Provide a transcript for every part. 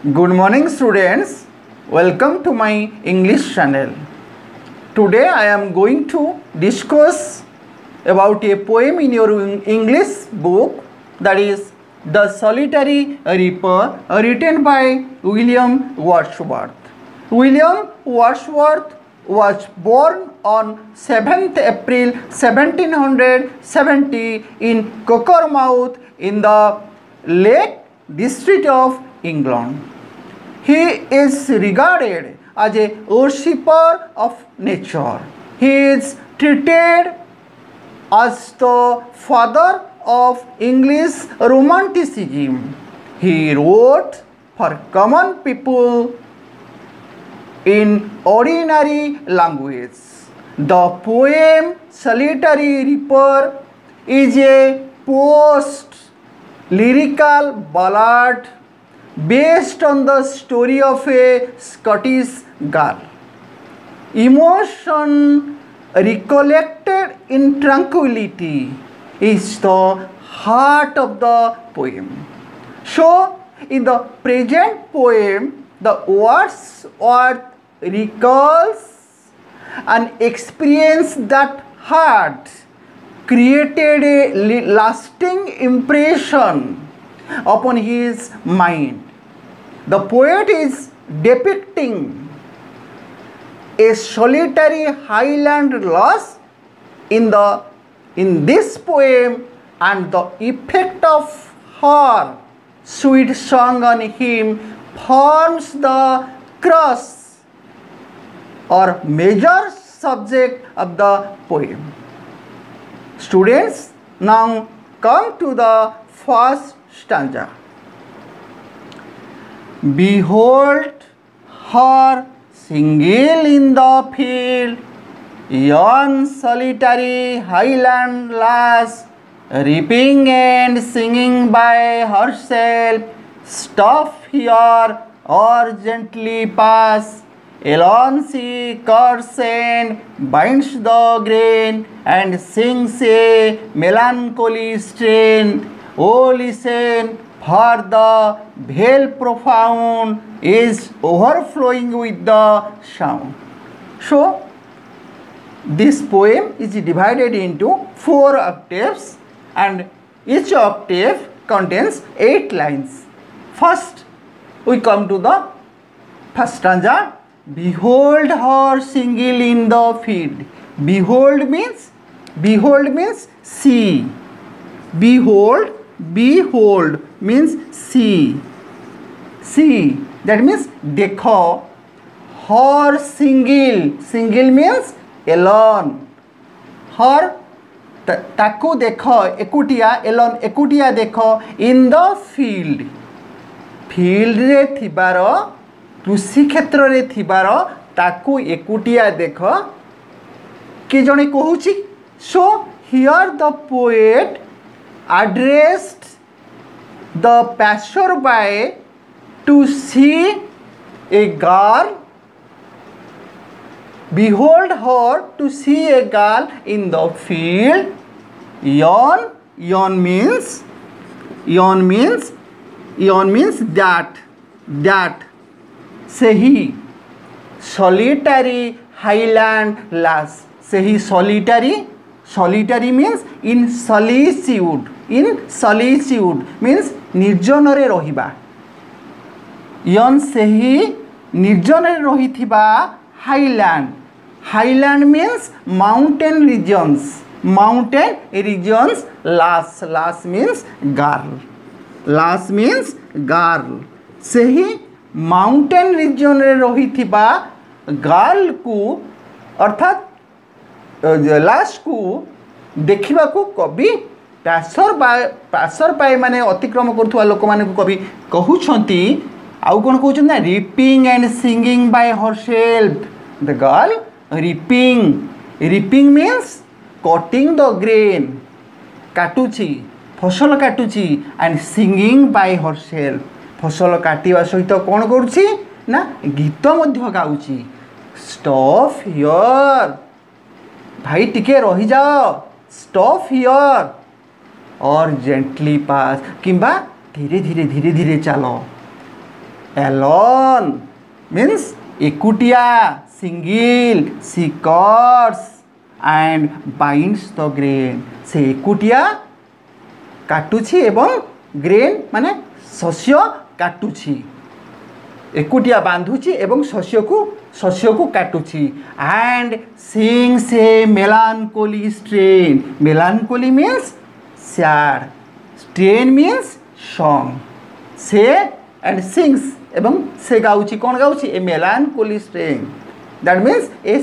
Good morning students, welcome to my English channel. Today I am going to discuss about a poem in your English book, that is The Solitary Reaper, written by William Wordsworth. William Wordsworth was born on 7th April 1770 in Cockermouth in the Lake District of England. He is regarded as a worshipper of nature. He is treated as the father of English Romanticism. He wrote for common people in ordinary language. The poem Solitary Reaper is a post-lyrical ballad based on the story of a Scottish girl. Emotion recollected in tranquility is the heart of the poem. So, in the present poem, the Wordsworth recalls an experience that had created a lasting impression upon his mind. The poet is depicting a solitary highland lass in this poem, and the effect of her sweet song on him forms the crux or major subject of the poem. Students, now come to the first stanza. Behold her single in the field, yon solitary highland lass, reaping and singing by herself. Stop here or gently pass. Alone she cuts and binds the grain and sings a melancholy strain. Oh, listen, for the vale profound is overflowing with the sound. So, this poem is divided into 4 octaves, and each octave contains 8 lines. First, we come to the first stanza. Behold her single in the field. Behold means see. Behold means see. See, that means dekho. Her single means alone. Her taku dekho, ekutia, alone, ekutia dekho in the field. Field re thibaro, कृषि क्षेत्र रे थिबार ताकू एकुटिया देख कि जने कहूची. So here the poet addressed the passerby to see a girl. Behold her to see a girl in the field. Yon means that sehi solitary highland lass. Sehi solitary means in solitude means निर्जन रे रहिबा. यन सेही निर्जन रे रहिथिबा highland means mountain regions. Lass means girl. सेही mountain region रे रहिथिबा girl को अर्थात लास्ट को देखिबा को कवि पासर पाई माने अतिक्रम करथुवा लोक माने को कवि कहउछंती. आउ कोन कहउछन ना, reaping and singing by herself. The girl reaping means cutting the grain, काटुची फसल काटुची, एंड सिंगिंग बाय हरसेल्फ. फसल काटिवा सहित कौन करुछि ना गीत मध्य गाउछि. स्टॉप हियर, भाई टिके रही जाओ. Stop here or gently pass, किंबा धीरे धीरे चलो. alone means एकुटिया single she cuts and binds the grain से एकुटिया काटुछि एवं ग्रेन माने शस्य काटुछि एकुटिया बांधुछि एवं शस्य को काटुछि and sings a melancholy strain melancholy means sad strain means song से एंड सिंग्स एवं से गाउछि कौन गाउछि a melancholy strain that means a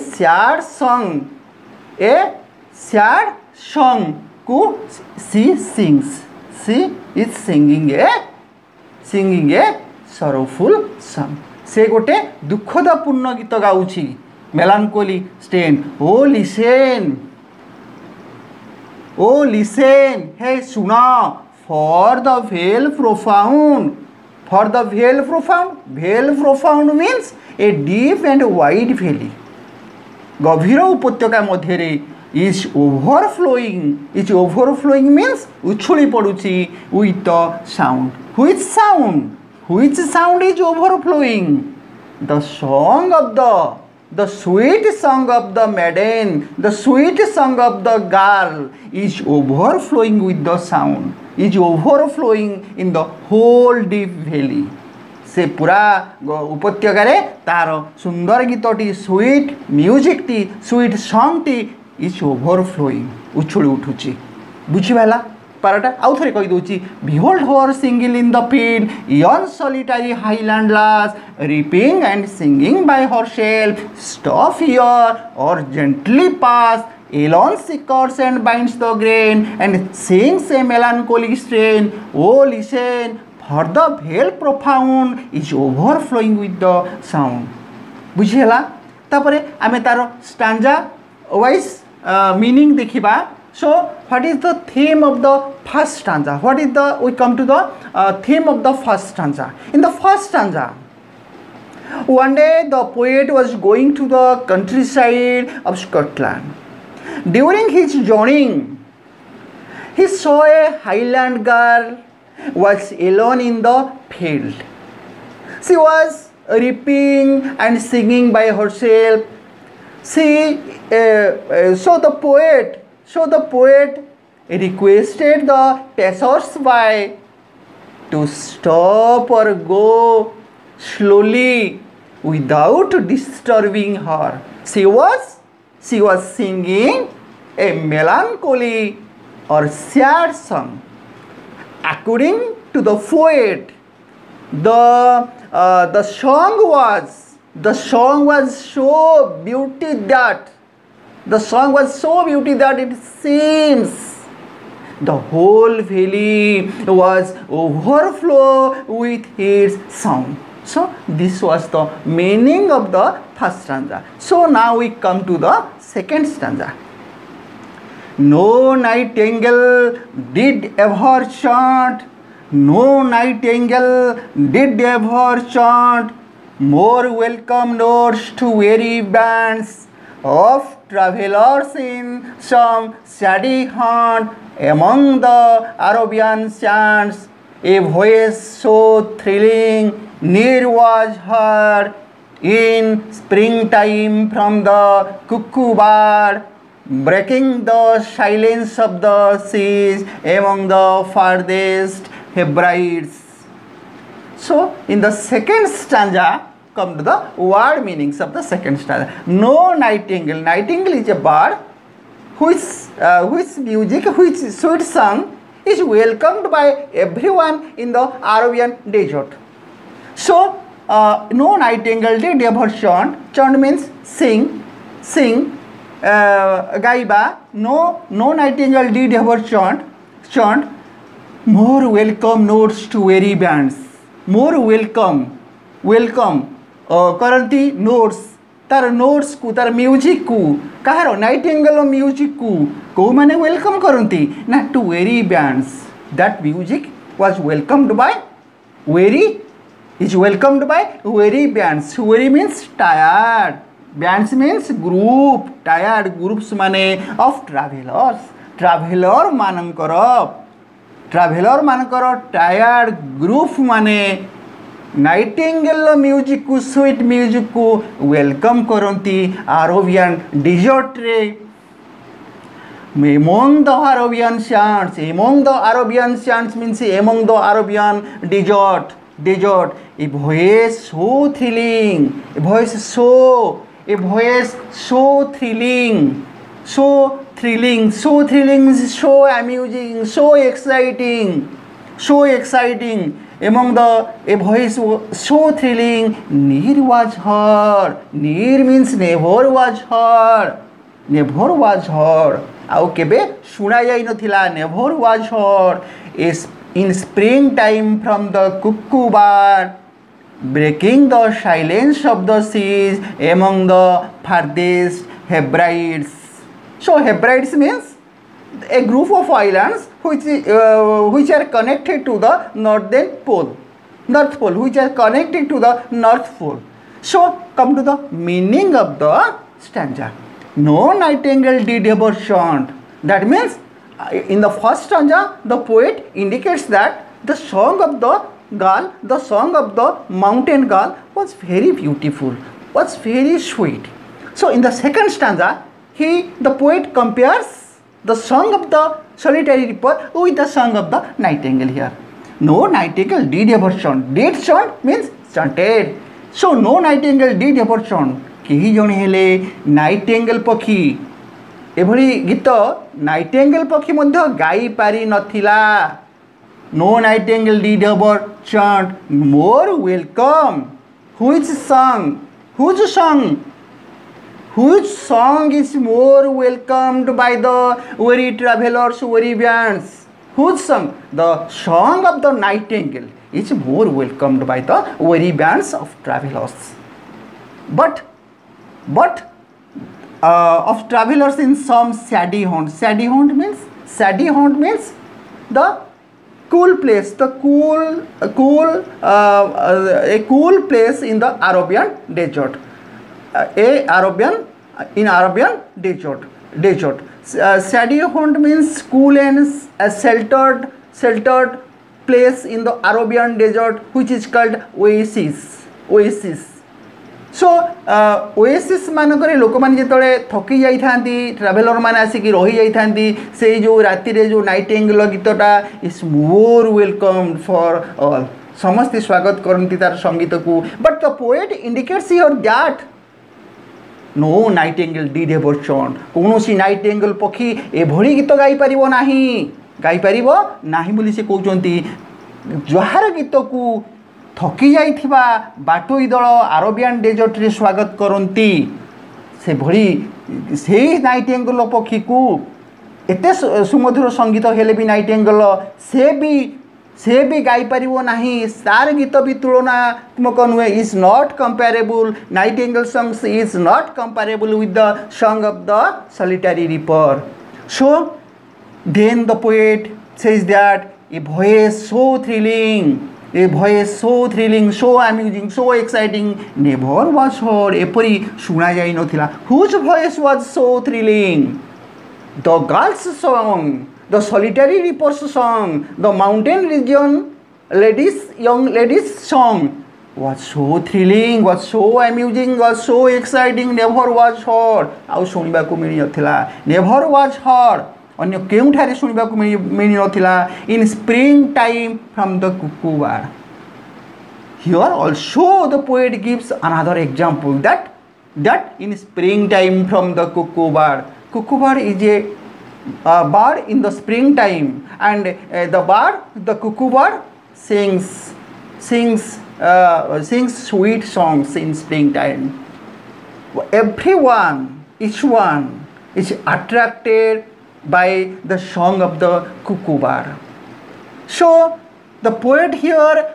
sad song को she is singing a sorrowful song से गोटे दुखदपूर्ण गीत गाउछि मेलानकोली स्ट्रेन ओ लिसन हे सुना for the vale profound means a deep and wide valley गभीर उपत्यका मध्य इज ओवरफ्लोइंग मीन्स उछुली पड़ुछि with the sound Which sound is overflowing? The sweet song of the maiden, the sweet song of the girl is overflowing with the sound, is overflowing in the whole deep valley. से पूरा उपत्यकार तार सुंदर गीतटी sweet म्यूजिकटी sweet सॉन्गटी is overflowing उछुली उठुची बुझीवाला पाराटा आउ थे कहीदे behold her single in the field yon solitary highland lass reaping and singing by herself stop here or gently pass alone she cuts and binds the grain and sings a melancholic strain O listen for the vale profound is overflowing with the sound बुझीगला तापरे आमे तार stanza wise meaning देखिबा. So what is the theme of the first stanza? We come to the theme of the first stanza. In the first stanza, one day the poet was going to the countryside of Scotland. During his journey, he saw a Highland girl was alone in the field. She was reaping and singing by herself. So the poet requested the passersby to stop or go slowly without disturbing her. She was singing a melancholy or sad song. According to the poet, the song was so beautiful that it seems the whole valley was overflow with its sound. So this was the meaning of the first stanza. So now we come to the second stanza. No nightingale did ever chant, no nightingale did ever chant more welcome notes to weary bands of travelers in some shady haunt among the Arabian sands. A voice so thrilling near was heard in springtime from the cuckoo bird, breaking the silence of the seas among the farthest Hebrides. So in the second stanza, come to the word meanings of the second stanza. No nightingale. Nightingale is a bird whose music, which sweet song is welcomed by everyone in the Arabian desert. So no nightingale did ever chant. Chant means sing. Gaiba. No nightingale did ever chant. More welcome notes to weary bands. More welcome करती notes तार notes को तार music को कहार Nightingale music को माने welcome करती ना to weary bands. That music was welcomed by weary bands. Weary means tired, bands means group, tired groups माने ऑफ ट्राभेलर मानकर टायर्ड ग्रुप माने नाइटिंगेल म्यूजिक को स्वीट म्यूजिक को वेलकम करती अरेबियन डेजर्ट रे among the Arabian sands means among the Arabian desert a voice so thrilling so thrilling means so amusing so exciting among the a voice so thrilling near was heard near means never was heard आउ केबे सुना जाई नथिला never was heard in spring time from the cuckoo bird breaking the silence of the seas among the farthest Hebrides so Hebrides means a group of islands which are connected to the north pole which are connected to the north pole. So come to the meaning of the stanza. No nightingale did ever chant. That means in the first stanza the poet indicates that the song of the girl, the song of the mountain girl was very beautiful, was very sweet. So in the second stanza the poet compares the song of the solitary reaper with the song of the nightingale here. No nightingale did ever chant. Did chant means chanted. So no nightingale did ever chant. केही जणे हेले Nightingale पक्षी एभली गीत Nightingale पक्षी मध्य गाई पारी नथिला. No nightingale did ever chant more welcome which song is more welcomed by the weary travelers, weary bands. Whose song? The song of the nightingale is more welcomed by the weary bands of travelers. But of travelers in some saddy haunt. Saddy haunt means the cool place, a cool place in the Arabian desert. Arabian desert. Saddy haunt means cool and sheltered place in the Arabian desert, which is called oasis. So oasis मानकरे लोक माने जेतले थकी जाई थांती traveller माने आसिकी रही जाई थांती से जो राति रे जो नाइटिंगेल गीतटा is more welcome for all. समस्त स्वागत करती तार संगीत को. But the poet indicates here that no nightingale did ever chant. कौनसी नाइटिंगेल पक्षी एभली गीत गाई पारिबो नाही बोली से कहउचंती. जहार गीत को थकी जाइथिबा बाटोई दल अरेबियन डेजर्ट रे स्वागत करती से भली से नाइटिंगेल पक्षी को एते सुमधुर संगीत हेले भी नाइटिंगेल से भी गाई पारिबो नाही. तार गीत भी तुलनात्मक नुहे. Is not comparable. Nightingale songs is not comparable with the song of the solitary reaper. So then the poet says that a voice so thrilling so amusing so exciting never was heard. एपरी सुना जाई नथिला. Whose voice was so thrilling? The girl's song, the solitary reaper's song, the mountain region young ladies song was so thrilling, was so amusing, was so exciting, never was heard. आउ सुनिबा को मिली नथिला. never was heard. अन्य केउठारे सुनिबा को मिली नथिला. in spring time from the cuckoo bird. Here also the poet gives another example that in spring time from the cuckoo bird. Cuckoo bird is a bird in the springtime, and the cuckoo bird sings sweet songs in springtime. Each one is attracted by the song of the cuckoo bird. So the poet here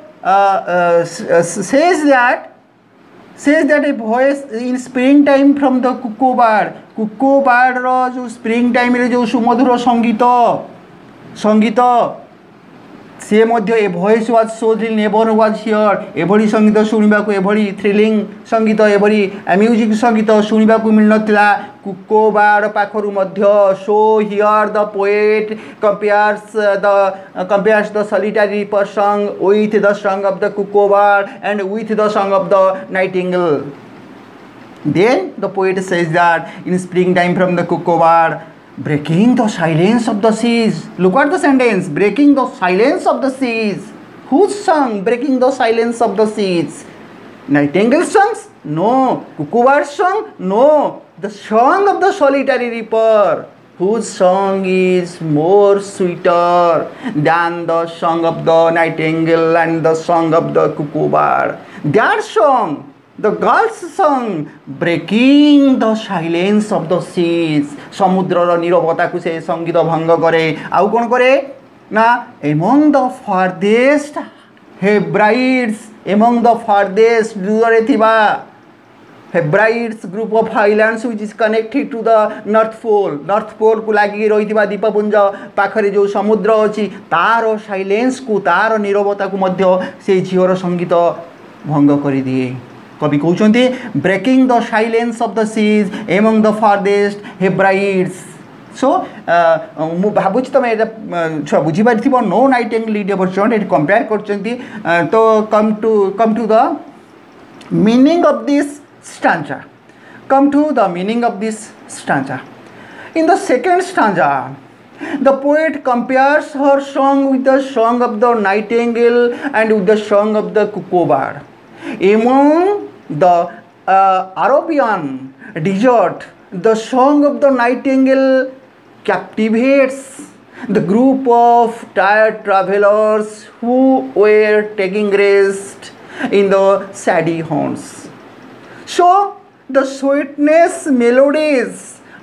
says that a voice in spring time from the cuckoo bird रो जो spring time रे जो सुमधुर संगीत सी मध्य a voice was so thrill never was hear एभली संगीत शुणा को एभली थ्रिलिंग संगीत एभली म्यूजिक संगीत शुणा को मिल नथिला कुकोबाड़ पाखरु मध्य so here the poet compares the solitary reaper song with the song of the cuckoo bird and with the song of the nightingale. Then the poet says that in springtime from the cuckoo-bird, breaking the silence of the seas. Look at the sentence, breaking the silence of the seas. Whose song breaking the silence of the seas? Nightingale songs? No. Cuckoo-bird song? No. The song of the solitary reaper, whose song is more sweeter than the song of the nightingale and the song of the cuckoo-bird. That song, the girl's song, breaking the silence of the seas. समुद्र नीरवता को से संगीत भंग करे. आउ कौन करे ना among the farthest Hebrides, among the farthest दूर थिबा Hebrides group of islands which is connected to the North Pole. North Pole को लगी रही दीपपुंज पाखरे जो समुद्र अच्छी तार साइलेंस को तार नीरवता को मध्य से झीवर संगीत भंग कर दिए. कवि कहते breaking the silence of the seas among the farthest Hebrides. So मु भावुँ तुम छुआ बुझीपार नो नाइटिंगेल लीड वर्जन ये कंपेयर कर. तो come to the meaning of this stanza. Come to the meaning of this stanza. In the second stanza, the poet compares her song with the song of the nightingale and with the song of the cuckoo-bird. Among the Arabian desert, the song of the nightingale captivates the group of tired travelers who were taking rest in the shady haunts. So the sweetness, melodious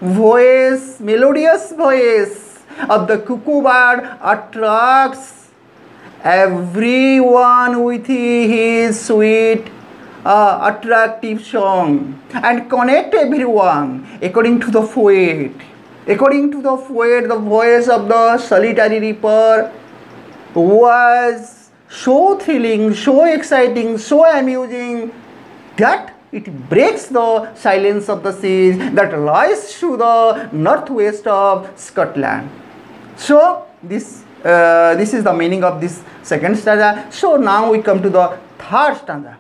voice of the cuckoo-bird attracts everyone with his sweet attractive song and connect everyone. According to the poet, the voice of the solitary reaper was so thrilling, so exciting, so amusing that it breaks the silence of the seas that lies to the northwest of Scotland. So this is the meaning of this second stanza. So now we come to the third stanza.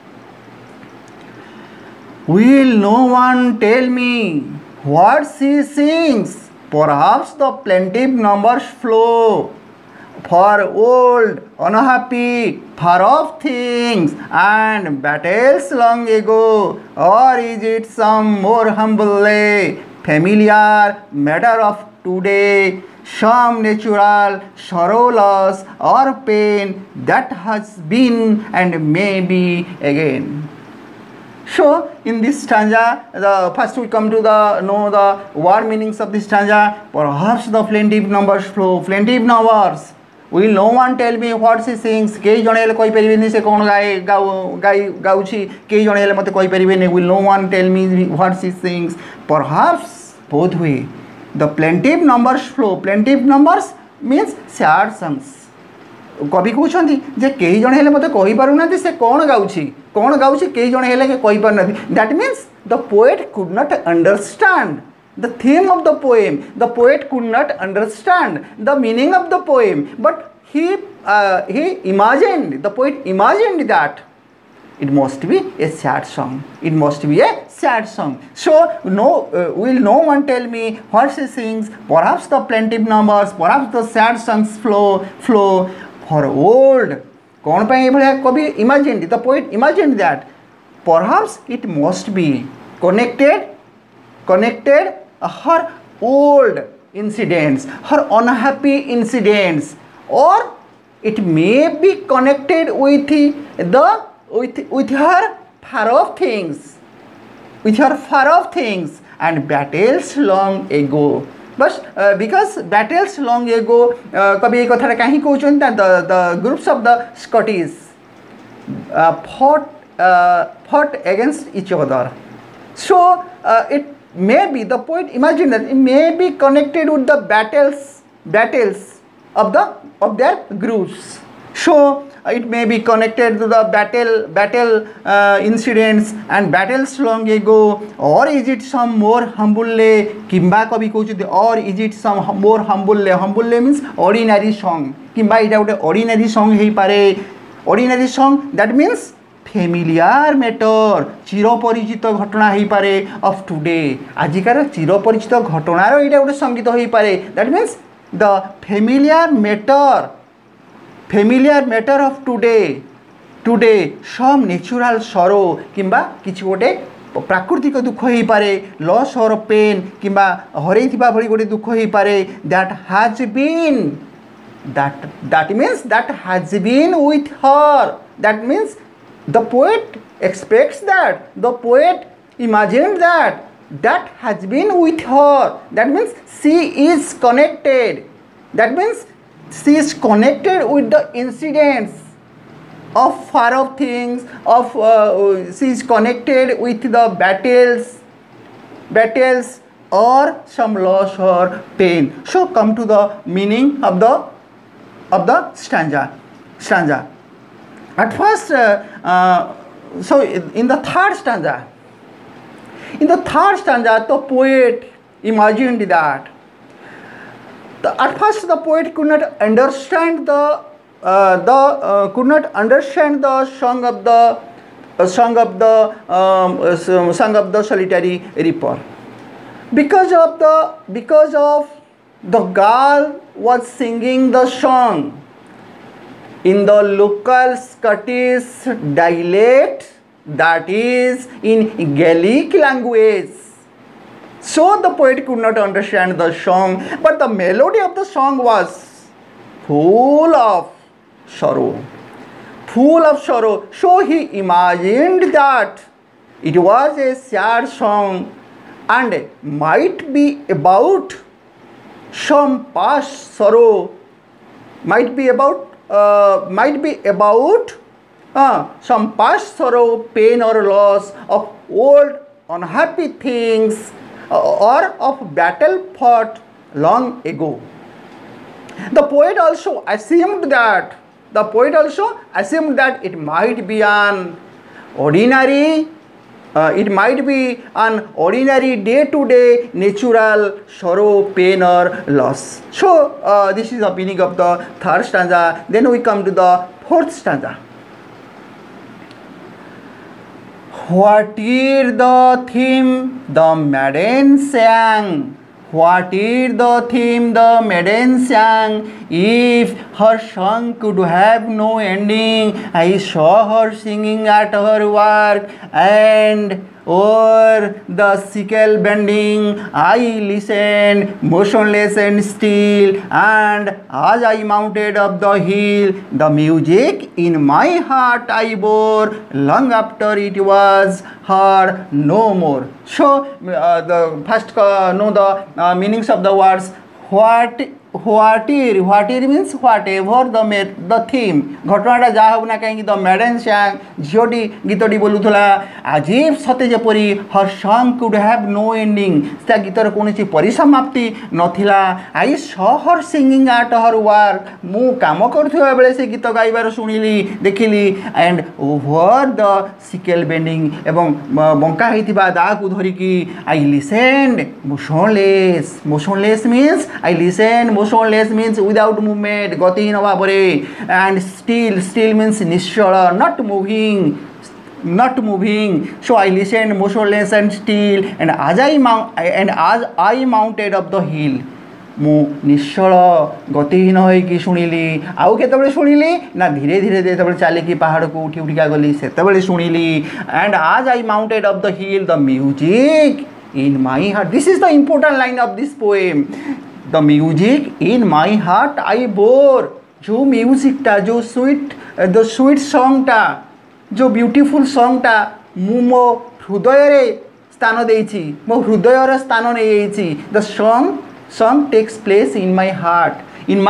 Will no one tell me what she sings? Perhaps the plaintive numbers flow for old, unhappy, far-off things and battles long ago, or is it some more humbly familiar matter of today, some natural sorrow, loss, or pain that has been and may be again? So in this stanza, first we come to know the word meanings of this stanza. Perhaps the plaintive numbers flow. Plaintive numbers. Will no one tell me what she sings? कई जन हेले कहि परिबेनी से कोन गाउछि कई जन हेले मते कहि परिबेनी. Will no one tell me what she sings? Perhaps both way the plaintive numbers flow. Plaintive numbers means sad songs. कवि कहते जे कई जन हेले मते कहि पारु ना से कोन गाउछि कई जन हेले कहि पारु ना. That means the poet could not understand the theme of the poem. The poet could not understand the meaning of the poem, but he imagined, the poet imagined that it must be a sad song. It must be a sad song. So will no one tell me what she sings? Perhaps the plaintive numbers, perhaps the sad songs flow for old. कौन पे ये कवि imagined, the poet imagined that perhaps it must be connected her old incidents, her unhappy incidents, or it may be connected with her far-off things, and battles long ago. But because battles long ago, कभी एक कथा कहीं कहते the groups of the Scottish fought against each other. So it may be, the poet imagined that it may be connected with the battles of their groups. So it may be connected to the battle incidents and battles long ago, or is it some more humble kimba kabi कहउछथि, or is it some more humble means ordinary song, kimba ita gote ordinary song हेई पारे. Ordinary song that means familiar matter, चिरपरिचित घटना हेई पारे of today, आजिकार चिरपरिचित घटनार ईटा गोटे संगीत हेई पारे. That means the familiar matter of today some natural sorrow किंबा किछि गोटे प्राकृतिक दुख हेई पारे, loss or pain किंबा हरई थिबा भली गोटे दुख हेई पारे, that has been with her. That means the poet expects that, the poet imagined that has been with her. That means she is connected. That means she is connected with the incidents of far off things, she is connected with the battles or some loss or pain. So come to the meaning of the stanza. At first, so in the third stanza, the poet imagined that. At first, the poet could not understand the song of the solitary reaper, because of the girl was singing the song in the local Scottish dialect, that is in Gaelic language. So the poet could not understand the song, but the melody of the song was full of sorrow. So he imagined that it was a sad song and might be about some past sorrow, might be about some past sorrow, pain or loss of old unhappy things, or of battle fought long ago. The poet also assumed that it might be an ordinary day-to-day natural sorrow, pain or loss. So this is the meaning of the third stanza. Then we come to the fourth stanza. What is the theme the maiden sang? What is the theme the maiden sang? If her song could have no ending, I saw her singing at her work, and o'er the sickle bending, I listened motionless and still, and as I mounted up the hill, the music in my heart I bore, long after it was heard no more. So the first know the meanings of the words. What means whatever the theme, घटनाटा जहाँ होना कहीं the maiden sang, झियोटी गीतटी बोलुथला, अजीब सते जेपरी her song could have no ending, ता गीतर कोनोसी परिसमाप्ति नथिला. I saw her singing at her work, मु काम करथुवा बेले से गीत गाइबार सुनिली देखिली, and over the sickle bending एवं बंका हेतिबा दाकु धरिकी I listened motionless means I listened, motionless means without movement, गतिहीन भाବରେ, and still means Nishchal, not moving. So I listened motionless and still, and as I mounted up the hill, मु निश्चल गतिहीन होइकी शुणिली. आउ केतबेले शुणिली ना धीरे धीरे जेतबेले चलिकी पहाड़ को उठी उठिका गली सेतबेले शुणिली. And as I mounted up the hill, the music in my heart. This is the important line of this poem. The music in my heart I bore. जो म्यूजिक टा, जो स्वीट सॉन्ग टा, जो ब्यूटीफुल सॉन्ग टा मु मो हृदय रे स्थान देइछि, मो हृदय रे स्थान नै देइछि. The song takes place in my heart.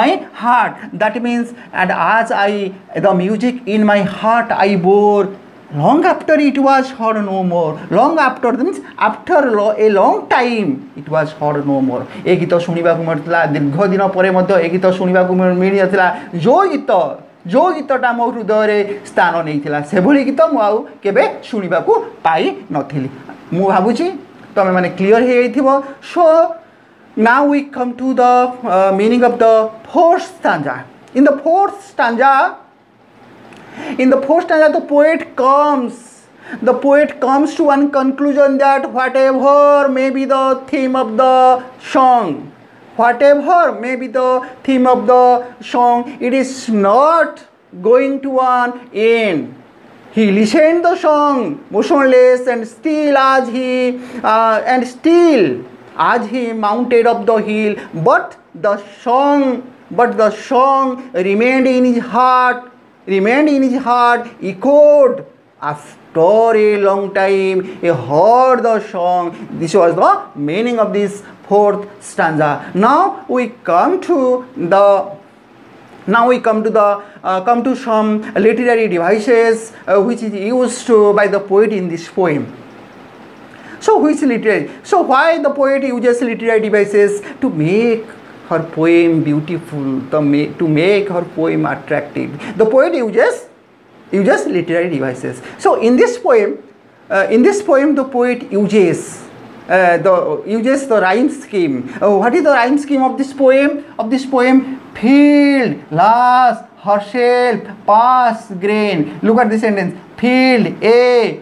That means, and as the music in my heart I bore, long after it was heard no more. Long after means after a long time it was heard no more. ए गीत शुणा मिलता दीर्घ दिन पर गीत शुणा मिलता जो गीतटा मो हृदय स्थान नहीं से भली गीत मुझे शुणा पाई नी मु भावुची तुम मैंने क्लीयर हो। So now we come to the meaning of the fourth stanza. In the fourth stanza the poet comes to one conclusion that whatever may be the theme of the song, it is not going to an end. He listened the song motionless and still as he mounted up the hill, but the song remained in his heart, echoed after a long time. He heard the song. This was the meaning of this fourth stanza. Now we come to some literary devices which is used by the poet in this poem. So which literary? So why the poet uses literary devices? To make her poem beautiful, to make her poem attractive. The poet uses literary devices. So in this poem, the poet uses the rhyme scheme. What is the rhyme scheme of this poem? Field, last, herself, pass, grain. Look at this sentence. Field, A,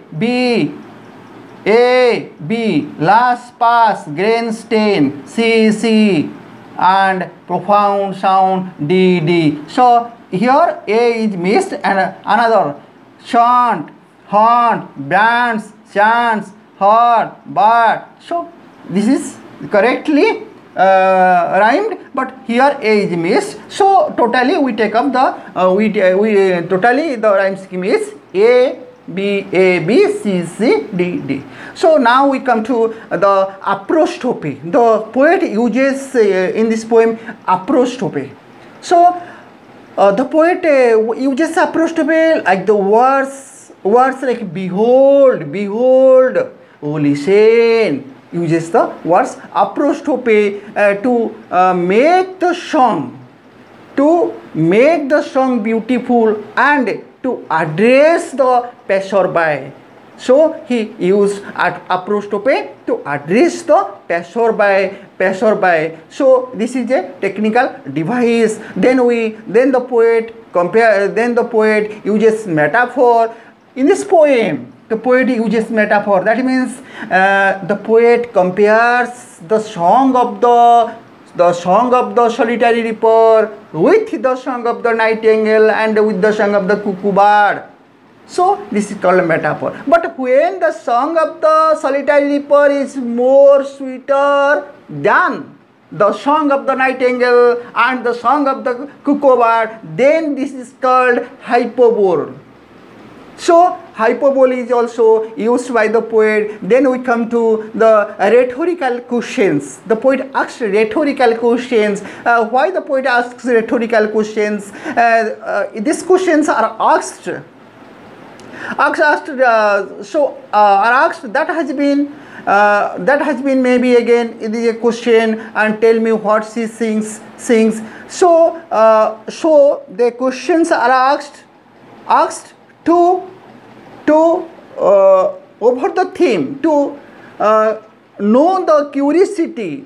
B, last, pass, grain, stain, C, and profound sound, D. So here A is missed and another chant, haunt, brands, chants, heart, but. So this is correctly rhymed, but here A is missed. So totally we take up the totally the rhyme scheme is A, B, C, D. So now we come to the apostrophe. The poet uses in this poem apostrophe. So the poet uses apostrophe like the words like behold, oh listen. Uses the words apostrophe to make the song beautiful and to address the passerby. So he used apostrophe to address the passerby. So this is a technical device. Then the poet uses metaphor in this poem. The poet uses metaphor. That means the poet compares the song of the solitary reaper with the song of the nightingale and with the song of the cuckoo bird. So this is called a metaphor. But when the song of the solitary reaper is more sweeter than the song of the nightingale and the song of the cuckoo bird, then this is called hyperbole. So hyperbole is also used by the poet. Then we come to the rhetorical questions. The poet asks rhetorical questions. Why the poet asks rhetorical questions? These questions are asked. That has been maybe again it is a question and tell me what she sings. So the questions are asked to over the theme, to know the curiosity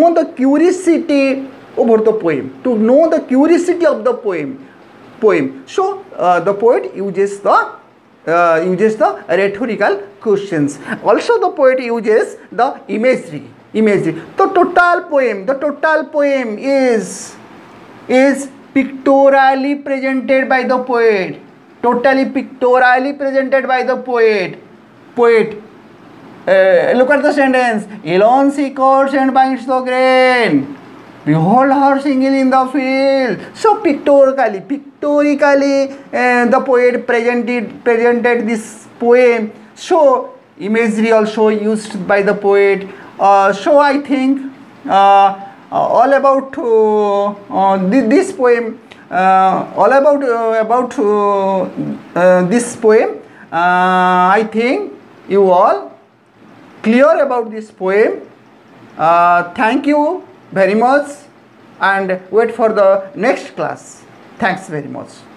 over the poem, to know the curiosity of the poem. So the poet uses the rhetorical questions. Also the poet uses the imagery. The total poem is pictorially presented by the poet. Totally pictorially presented by the poet. Look at the sentence. Alone she cuts and binds the grain. Behold her singing in the field. So pictorially, the poet presented this poem. So imagery also used by the poet. So I think all about this poem. All about this poem. I think you all clear about this poem. Thank you very much and wait for the next class. Thanks very much.